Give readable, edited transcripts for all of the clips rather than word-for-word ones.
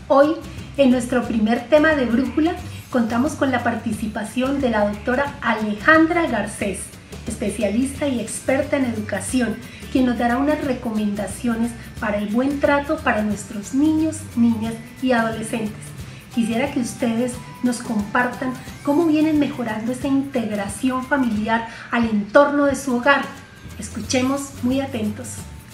Hoy, en nuestro primer tema de Brújula, contamos con la participación de la doctora Alejandra Garcés, especialista y experta en educación, quien nos dará unas recomendaciones para el buen trato para nuestros niños, niñas y adolescentes. Quisiera que ustedes nos compartan cómo vienen mejorando esa integración familiar al entorno de su hogar. Escuchemos muy atentos.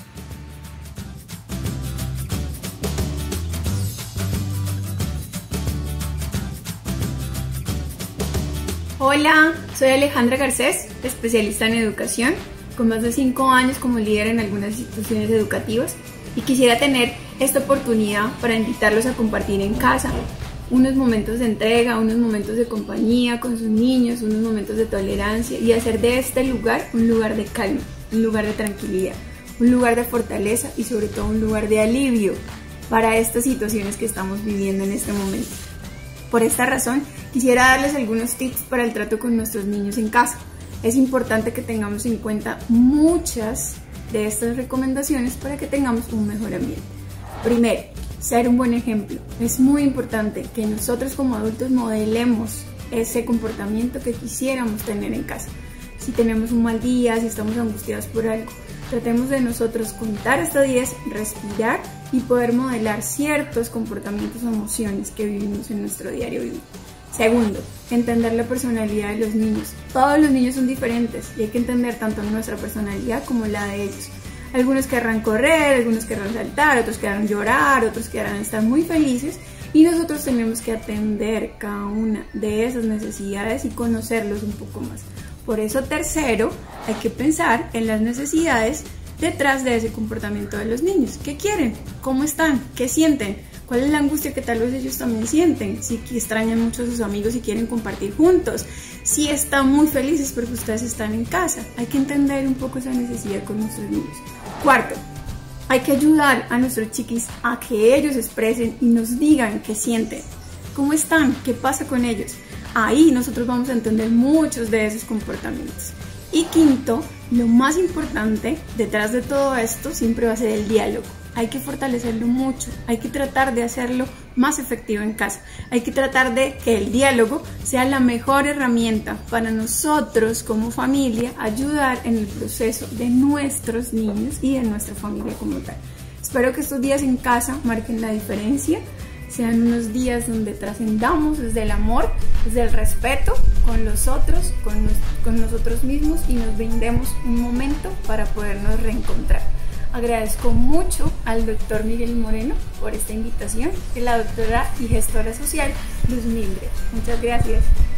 Hola, soy Alejandra Garcés, especialista en educación, con más de 5 años como líder en algunas instituciones educativas, y quisiera tener esta oportunidad para invitarlos a compartir en casa unos momentos de entrega, unos momentos de compañía con sus niños, unos momentos de tolerancia, y hacer de este lugar un lugar de calma, un lugar de tranquilidad, un lugar de fortaleza y sobre todo un lugar de alivio para estas situaciones que estamos viviendo en este momento. Por esta razón, quisiera darles algunos tips para el trato con nuestros niños en casa. Es importante que tengamos en cuenta muchas de estas recomendaciones para que tengamos un mejor ambiente. Primero, ser un buen ejemplo. Es muy importante que nosotros como adultos modelemos ese comportamiento que quisiéramos tener en casa. Si tenemos un mal día, si estamos angustiados por algo, tratemos de nosotros contar hasta 10, respirar y poder modelar ciertos comportamientos o emociones que vivimos en nuestro diario vivir. Segundo, entender la personalidad de los niños. Todos los niños son diferentes y hay que entender tanto nuestra personalidad como la de ellos. Algunos querrán correr, algunos querrán saltar, otros querrán llorar, otros querrán estar muy felices, y nosotros tenemos que atender cada una de esas necesidades y conocerlos un poco más. Por eso, tercero, hay que pensar en las necesidades detrás de ese comportamiento de los niños. ¿Qué quieren? ¿Cómo están? ¿Qué sienten? ¿Cuál es la angustia que tal vez ellos también sienten? Si extrañan mucho a sus amigos y quieren compartir juntos. Si están muy felices porque ustedes están en casa. Hay que entender un poco esa necesidad con nuestros niños. Cuarto, hay que ayudar a nuestros chiquis a que ellos expresen y nos digan qué sienten. ¿Cómo están? ¿Qué pasa con ellos? Ahí nosotros vamos a entender muchos de esos comportamientos. Y quinto, lo más importante detrás de todo esto siempre va a ser el diálogo. Hay que fortalecerlo mucho, hay que tratar de hacerlo más efectivo en casa. Hay que tratar de que el diálogo sea la mejor herramienta para nosotros como familia ayudar en el proceso de nuestros niños y de nuestra familia como tal. Espero que estos días en casa marquen la diferencia, sean unos días donde trascendamos desde el amor, desde el respeto con los otros, con nosotros mismos, y nos brindemos un momento para podernos reencontrar. Agradezco mucho al doctor Miguel Moreno por esta invitación y a la doctora y gestora social Luz Mildred. Muchas gracias.